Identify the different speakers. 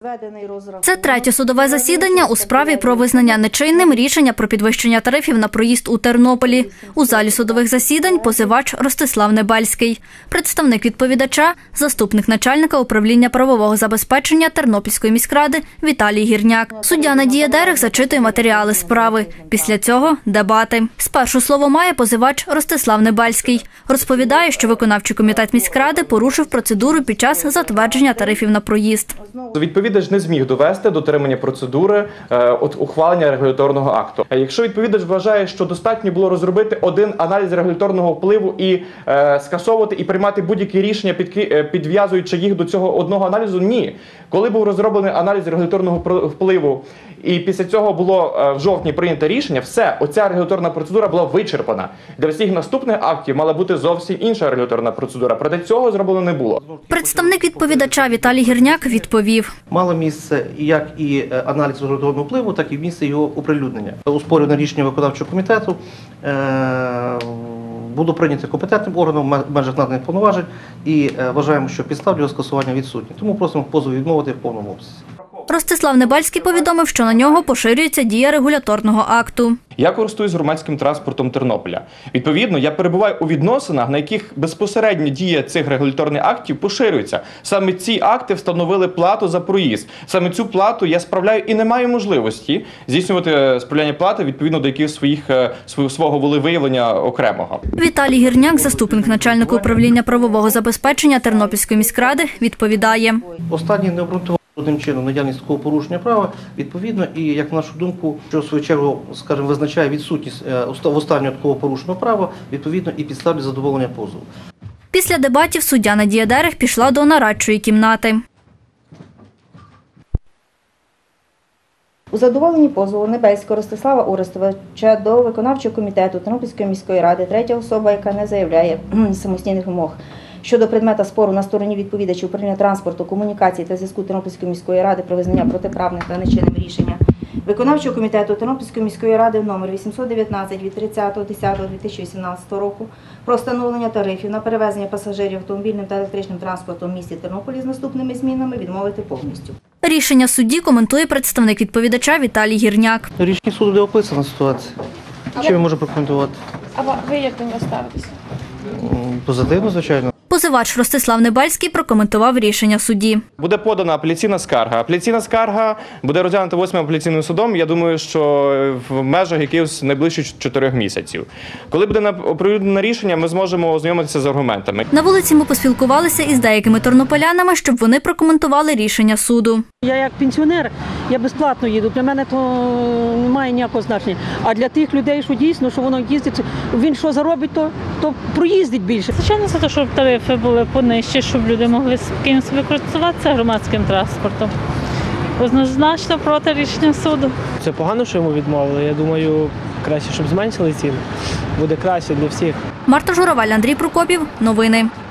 Speaker 1: Це третє судове засідання у справі про визнання нечинним рішення про підвищення тарифів на проїзд у Тернополі. У залі судових засідань позивач Ростислав Небельський. Представник відповідача – заступник начальника управління правового забезпечення Тернопільської міськради Віталій Гірняк. Суддя Надія Дерех зачитує матеріали справи. Після цього – дебати. Спершу слово має позивач Ростислав Небельський. Розповідає, що виконавчий комітет міськради порушив процедуру під час затвердження тарифів на проїзд.
Speaker 2: Відповідач не зміг довести дотримання процедури ухвалення регуляторного акту. Якщо відповідач вважає, що достатньо було розробити один аналіз регуляторного впливу і скасовувати і приймати будь-які рішення, підв'язуючи їх до цього одного аналізу, ні. Коли був розроблений аналіз регуляторного впливу і після цього було в жовтні прийнято рішення, все, оця регуляторна процедура була вичерпана. Для всіх наступних актів мала бути зовсім інша регуляторна процедура, проте цього зроблено не було.
Speaker 1: Представник відповідача Віталій Гірняк відповів.
Speaker 3: Мало місце як і аналіз регуляторного впливу, так і місце його оприлюднення. Оспорюване рішення виконавчого комітету було прийнято компетентним органом в межах наданих повноважень і вважаємо, що підстав для скасування відсутні. Тому просимо позов відмовити в повному обсязі.
Speaker 1: Ростислав Небельський повідомив, що на нього поширюється дія регуляторного акту.
Speaker 2: Я користуюсь громадським транспортом Тернополя. Відповідно, я перебуваю у відносинах, на яких безпосередньо дія цих регуляторних актів поширюється. Саме ці акти встановили плату за проїзд. Саме цю плату я справляю і не маю можливості здійснювати справляння плати відповідно до якихось свого волевиявлення окремого.
Speaker 1: Віталій Гірняк, заступник начальника управління правового забезпечення Тернопільської міськради, відповідає.
Speaker 3: Останній не обґрунтував жодним чином наявність такого порушення права, відповідно, і, як на нашу думку, що в свою чергу, скажімо, визначає відсутність в останнього такого порушеного права, відповідно, і підстав для задоволення позову.
Speaker 1: Після дебатів суддя Надія Дерех пішла до нарадчої кімнати.
Speaker 4: У задоволенні позову Небельського Ростислава Орестовича до виконавчого комітету Тернопільської міської ради, третя особа, яка не заявляє самостійних вимог щодо предмета спору на стороні відповідачів управління транспорту, комунікації та зв'язку Тернопільської міської ради про визнання протиправних та нечинним рішення виконавчого комітету Тернопільської міської ради номер 819 від 30.10.2018 року про встановлення тарифів на перевезення пасажирів автомобільним та електричним транспортом в місті Тернополі з наступними змінами відмовити повністю.
Speaker 1: Рішення судді коментує представник відповідача Віталій Гірняк.
Speaker 3: Рішення суду, де описана ситуація. Що він може прокоментувати?
Speaker 5: А ви як до нього ставитеся?
Speaker 3: Позитивно, звичайно.
Speaker 1: Позивач Ростислав Небельський прокоментував рішення судді.
Speaker 2: Буде подана апеляційна скарга. Апеляційна скарга буде розглянута 8-м апеляційним судом, я думаю, що в межах якихось найближчих 4 місяців. Коли буде оприлюднене рішення, ми зможемо ознайомитися з аргументами.
Speaker 1: На вулиці ми поспілкувалися із деякими тернополянами, щоб вони прокоментували рішення суду.
Speaker 6: Я як пенсіонер, я безплатно їду, для мене то не має ніякого значення. А для тих людей, що дійсно, що воно їздить, він що заробить, то проїздить більше.
Speaker 5: Звичайно, це те, щоб тарифи були понижчі, щоб люди могли спокійно собі користуватися громадським транспортом. Однозначно проти рішення суду.
Speaker 7: Це погано, що йому відмовили. Я думаю, краще, щоб зменшили ціни. Буде краще для всіх.
Speaker 1: Марта Журавель, Андрій Прокопів. Новини.